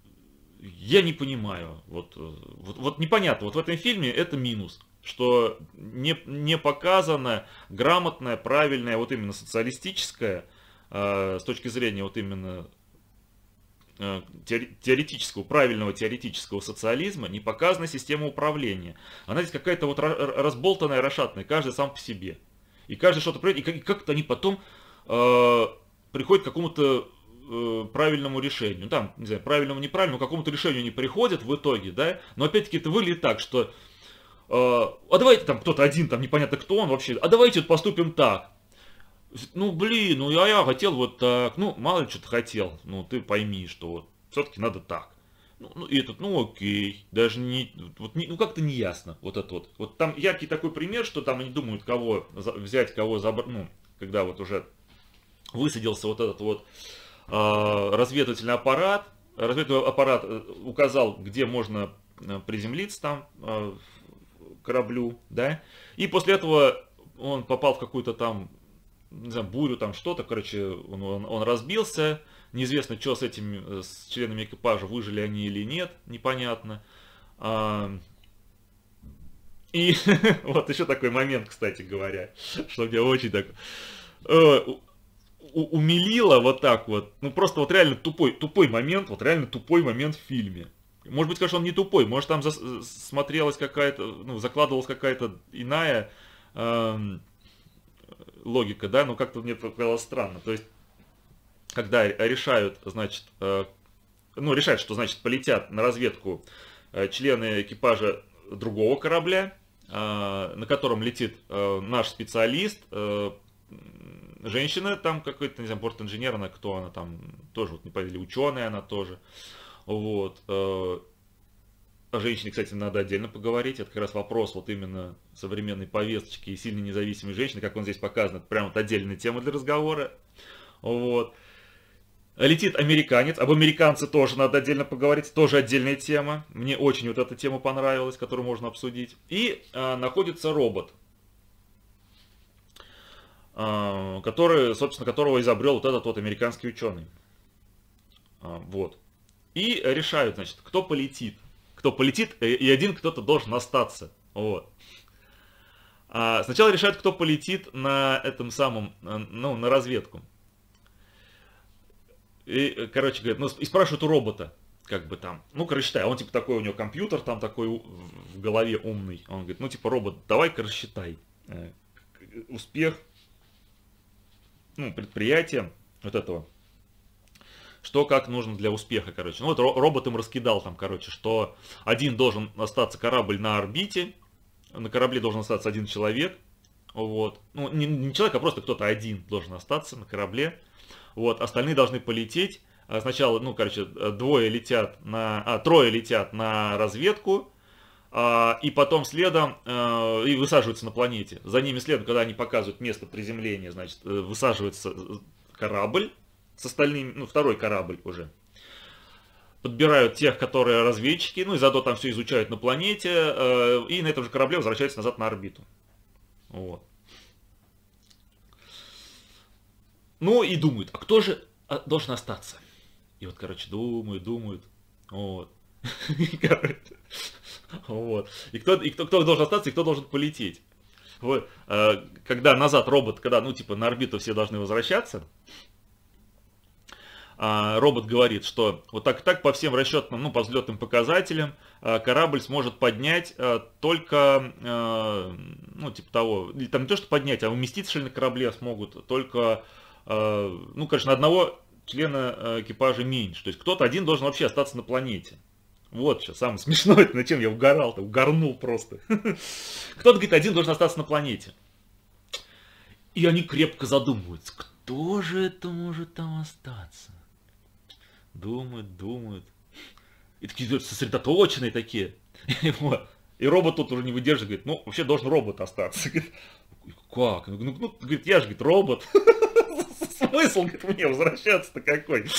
Я не понимаю. Вот, вот, вот непонятно. Вот в этом фильме это минус, что не, не показано грамотное, правильное, вот именно социалистическое, э, с точки зрения вот именно теоретического, правильного теоретического социализма, не показана система управления. Она здесь какая-то вот разболтанная, расшатанная, каждый сам по себе. И каждый что-то происходит, и как-то они потом э, приходят к какому-то э, правильному решению. Ну, там, не знаю, правильному, неправильному, к какому-то решению они приходят в итоге, да, но опять-таки это выглядит так, что э, а давайте там кто-то один, там непонятно кто он вообще, а давайте вот поступим так. Ну, блин, ну я, я хотел вот так, ну, мало ли что-то хотел, ну, ты пойми, что вот все-таки надо так. Ну, ну, и этот, ну, окей, даже не, вот, не, ну, как-то не ясно, вот это вот. Вот там яркий такой пример, что там они думают, кого взять, кого забрать, ну, когда вот уже высадился вот этот вот э, разведывательный аппарат, разведывательный аппарат указал, где можно приземлиться там э, кораблю, да, и после этого он попал в какую-то там, не знаю, бурю, там что-то, короче, он, он, он разбился, неизвестно, что с этими, с членами экипажа, выжили они или нет, непонятно. А, и вот еще такой момент, кстати говоря, что мне очень так... умилило вот так вот. Ну просто вот реально тупой, тупой момент, вот реально тупой момент в фильме. Может быть, конечно, он не тупой, может там зас- смотрелась какая-то, ну, закладывалась какая-то иная э, логика, да, но как-то мне показалось странно. То есть, когда решают, значит, э, ну, решают, что, значит, полетят на разведку э, члены экипажа другого корабля, э, на котором летит э, наш специалист, э, женщина там какой-то, не знаю, борт-инженер, она кто она там, тоже, вот не поверили, ученая она тоже. Вот. О женщине, кстати, надо отдельно поговорить. Это как раз вопрос вот именно современной повесточки и сильно независимой женщины, как он здесь показан. Это прям вот отдельная тема для разговора. Вот. Летит американец. Об американце тоже надо отдельно поговорить. Тоже отдельная тема. Мне очень вот эта тема понравилась, которую можно обсудить. И а, находится робот, а, который, собственно, которого изобрел вот этот вот американский ученый. А, вот. И решают, значит, кто полетит. Кто полетит, и один кто-то должен остаться. Вот. А сначала решают, кто полетит на этом самом, ну, на разведку. И, короче, говорят, ну, и спрашивают у робота, как бы там, ну-ка рассчитай, а он типа такой, у него компьютер там такой в голове умный. Он говорит, ну, типа, робот, давай-ка рассчитай э, успех, ну, предприятия вот этого. Что как нужно для успеха, короче. Ну вот робот им раскидал там, короче, что один должен остаться корабль на орбите, на корабле должен остаться один человек, вот. Ну не, не человек, а просто кто-то один должен остаться на корабле, вот. Остальные должны полететь. Сначала, ну, короче, двое летят на, а, трое летят на разведку, а, и потом следом а, и высаживаются на планете. За ними следом, когда они показывают место приземления, значит, высаживается корабль с остальными, ну, второй корабль уже. Подбирают тех, которые разведчики, ну и заодно там все изучают на планете, э, и на этом же корабле возвращаются назад на орбиту. Вот. Ну и думают, а кто же должен остаться? И вот, короче, думают, думают. Вот. Вот. И кто, и кто, кто должен остаться, и кто должен полететь. Вот. Когда назад робот, когда, ну, типа, на орбиту все должны возвращаться, робот говорит, что вот так так по всем расчетным, ну, по взлетным показателям, корабль сможет поднять только, ну, типа того, или там не то, что поднять, а уместиться на корабле смогут только, ну, конечно, на одного члена экипажа меньше. То есть кто-то один должен вообще остаться на планете. Вот сейчас самое смешное, над чем я угорал-то, угорнул просто. Кто-то, говорит, один должен остаться на планете. И они крепко задумываются, кто же это может там остаться? Думают, думают. И такие сосредоточенные такие. И робот тут уже не выдерживает, говорит, ну, вообще должен робот остаться. Говорит, как? Ну, ну, говорит, я же, говорит, робот. Смысл, говорит, мне возвращаться-то какой?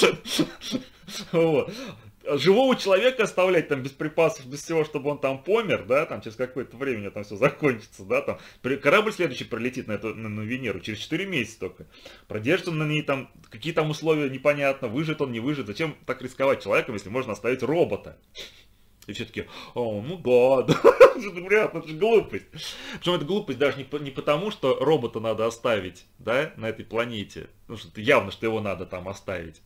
Вот. Живого человека оставлять там без припасов, без всего, чтобы он там помер, да, там через какое-то время там все закончится, да, там корабль следующий пролетит на эту, на, на Венеру через четыре месяца только. Продержится он на ней там, какие там условия непонятно, выживет он, не выживет, зачем так рисковать человеком, если можно оставить робота? И все таки, о, ну да, да, говорят, это же глупость. Причем это глупость даже не, не потому, что робота надо оставить, да, на этой планете, потому что явно, что его надо там оставить.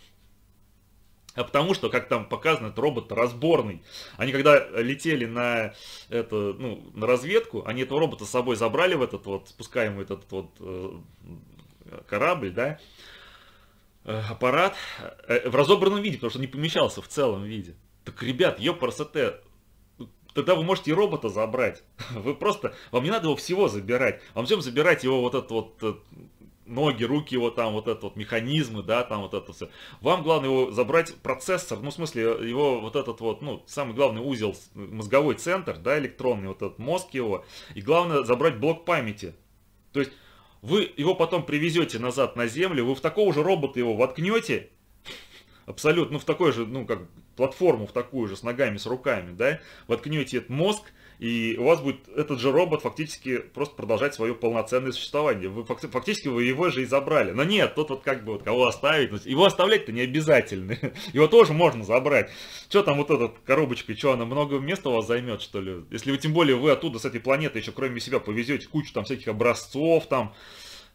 А потому что, как там показано, этот робот разборный. Они когда летели на, это, ну, на разведку, они этого робота с собой забрали в этот вот, спускаемый этот вот э, корабль, да, э, аппарат, э, в разобранном виде, потому что не помещался в целом виде. Так, ребят, ёпарасоте, тогда вы можете и робота забрать. Вы просто, вам не надо его всего забирать. Вам зачем забирать его вот этот вот... ноги, руки его там, вот это вот механизмы, да, там вот это все. Вам главное его забрать процессор, ну, в смысле, его вот этот вот, ну, самый главный узел, мозговой центр, да, электронный, вот этот мозг его, и главное забрать блок памяти. То есть, вы его потом привезете назад на Землю, вы в такого же робота его воткнете, абсолютно, ну, в такой же, ну, как платформу, в такую же, с ногами, с руками, да, воткнете этот мозг, и у вас будет этот же робот фактически просто продолжать свое полноценное существование. Вы, фактически вы его же и забрали. Но нет, тут вот как бы вот кого оставить. Его оставлять-то не обязательно. Его тоже можно забрать. Что там вот эта коробочка, что она много места у вас займет, что ли? Если вы тем более вы оттуда с этой планеты еще кроме себя повезете кучу там всяких образцов, там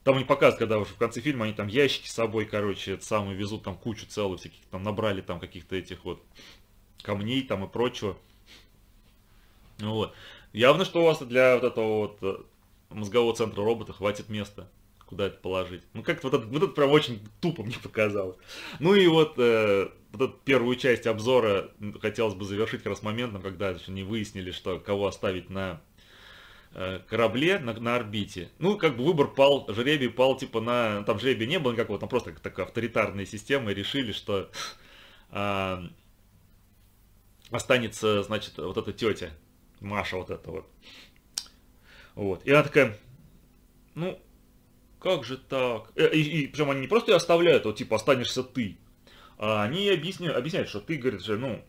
Там они показывают, когда уже в конце фильма они там ящики с собой, короче, это самое, везут там кучу целых всяких, там набрали там каких-то этих вот камней там и прочего. Вот. Явно, что у вас для вот этого вот э, мозгового центра робота хватит места, куда это положить. Ну, как-то вот это, вот это прям очень тупо мне показалось. Ну и вот, э, вот эту первую часть обзора хотелось бы завершить как раз моментом, когда не выяснили, что кого оставить на э, корабле, на, на орбите. Ну, как бы выбор пал, жребий пал, типа на... Там жребия не было никакого, там просто такая авторитарная система, и решили, что э, останется, значит, вот эта тетя, Маша вот эта вот. Вот. И она такая, ну, как же так? И, и, и причем они не просто ее оставляют, вот типа останешься ты, а они объясняют, объясняют, что ты, говорит же, ну,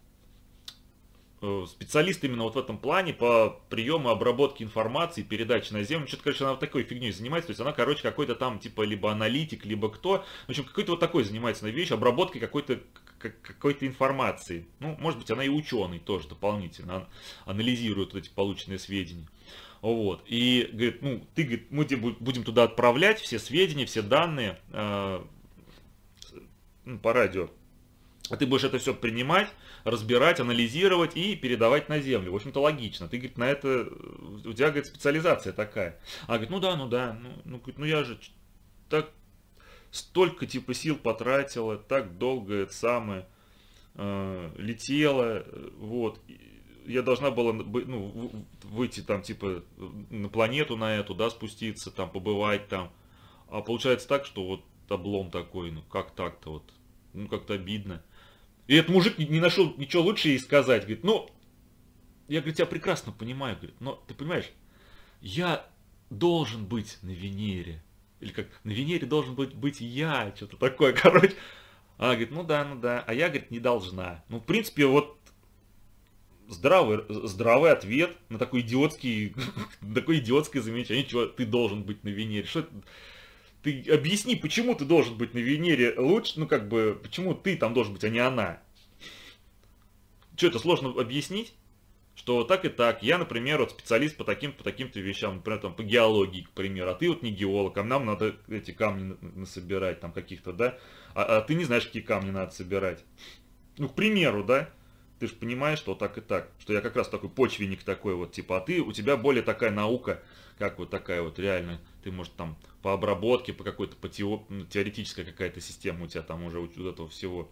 специалист именно вот в этом плане по приему, обработке информации, передаче на землю. Что-то, короче, она вот такой фигней занимается. То есть она, короче, какой-то там, типа, либо аналитик, либо кто. В общем, какой-то вот такой занимается на вещь, обработкой какой-то какой-то информации. Ну, может быть, она и ученый тоже дополнительно, анализирует вот эти полученные сведения. Вот. И, говорит, ну, ты, говорит, мы будем туда отправлять все сведения, все данные э, по радио. А ты будешь это все принимать, разбирать, анализировать и передавать на землю. В общем-то, логично. Ты, говорит, на это, у тебя, говорит, специализация такая. А говорит, ну да, ну да, ну, ну, говорит, ну я же так столько типа сил потратила, так долго это самое э, летела, вот. Я должна была, ну, выйти там типа на планету на эту, да, спуститься, там побывать там. А получается так, что вот облом такой, ну как так-то вот, ну как-то обидно. И этот мужик не нашел ничего лучше ей сказать. Говорит, ну, я, говорит, тебя прекрасно понимаю, говорит, но ты понимаешь, я должен быть на Венере. Или как, на Венере должен быть, быть я, что-то такое, короче. Она говорит, ну да, ну да, а я, говорит, не должна. Ну, в принципе, вот здравый, здравый ответ на такой идиотский, такое идиотское замечание, что ты должен быть на Венере. Что это? Ты объясни, почему ты должен быть на Венере лучше, ну как бы, почему ты там должен быть, а не она. Что, это сложно объяснить? Что так и так, я, например, вот специалист по таким, по таким-то вещам, например, там, по геологии, к примеру, а ты вот не геолог, а нам надо эти камни насобирать, там, каких-то, да, а, а ты не знаешь, какие камни надо собирать. Ну, к примеру, да, ты же понимаешь, что так и так, что я как раз такой почвенник такой вот, типа, а ты, у тебя более такая наука, как вот такая вот реально, ты, может, там, по обработке, по какой-то, по тео, теоретическая какая-то система у тебя там уже вот этого всего.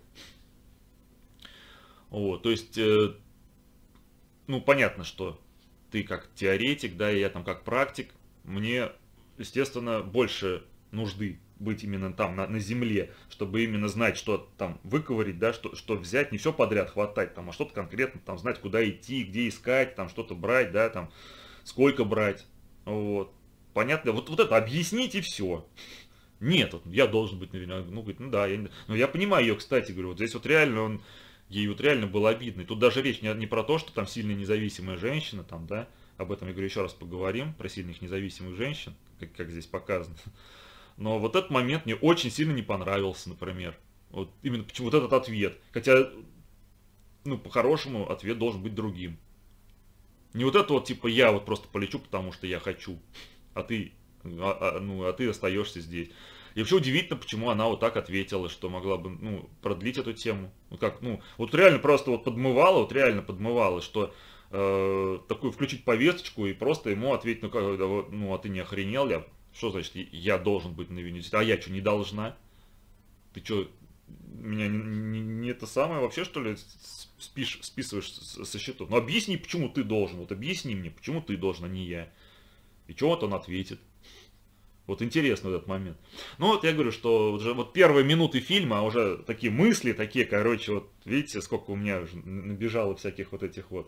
Вот, то есть, э, ну, понятно, что ты как теоретик, да, и я там как практик, мне, естественно, больше нужды быть именно там, на, на земле, чтобы именно знать, что там выковырить, да, что, что взять, не все подряд хватать, там, а что-то конкретно, там, знать, куда идти, где искать, там, что-то брать, да, там, сколько брать, вот. Понятно, вот, вот это объяснить и все. Нет, вот, я должен быть, наверное, ну, говорит, ну да, я, ну, я понимаю ее, кстати, говорю, вот здесь вот реально он, ей вот реально было обидно. И тут даже речь не, не про то, что там сильная независимая женщина, там, да, об этом, я говорю, еще раз поговорим, про сильных независимых женщин, как, как здесь показано. Но вот этот момент мне очень сильно не понравился, например. Вот именно почему вот этот ответ. Хотя, ну, по-хорошему, ответ должен быть другим. Не вот это вот, типа, я вот просто полечу, потому что я хочу, а ты, а, а, ну, а ты остаешься здесь. И вообще удивительно, почему она вот так ответила, что могла бы, ну, продлить эту тему. Ну, как, ну, вот реально просто вот подмывала, вот реально подмывала, что э, такую включить повесточку и просто ему ответить, ну, как, ну, а ты не охренел, я, что значит, я должен быть на Венере, а я что, не должна? Ты что, меня не, не, не это самое вообще, что ли, спишь, списываешь со счетов? Ну, объясни, почему ты должен, вот объясни мне, почему ты должен, а не я. И что вот он ответит? Вот интересно этот момент. Ну вот я говорю, что уже вот первые минуты фильма, а уже такие мысли, такие, короче, вот видите, сколько у меня уже набежало всяких вот этих вот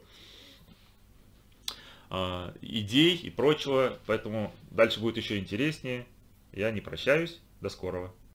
э, идей и прочего. Поэтому дальше будет еще интереснее. Я не прощаюсь. До скорого.